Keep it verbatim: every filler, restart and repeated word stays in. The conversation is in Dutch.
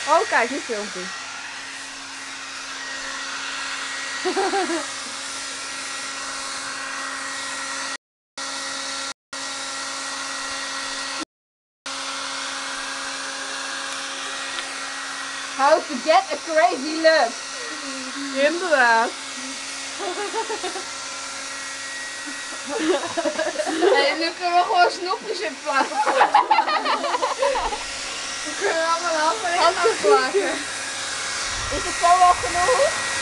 Oh, kijk, nu filmt hij. How to get a crazy look. Inderdaad. En nu kunnen we gewoon snoepjes in plakken. We kunnen allemaal halverwege afplakken. Is het zo wel genoeg?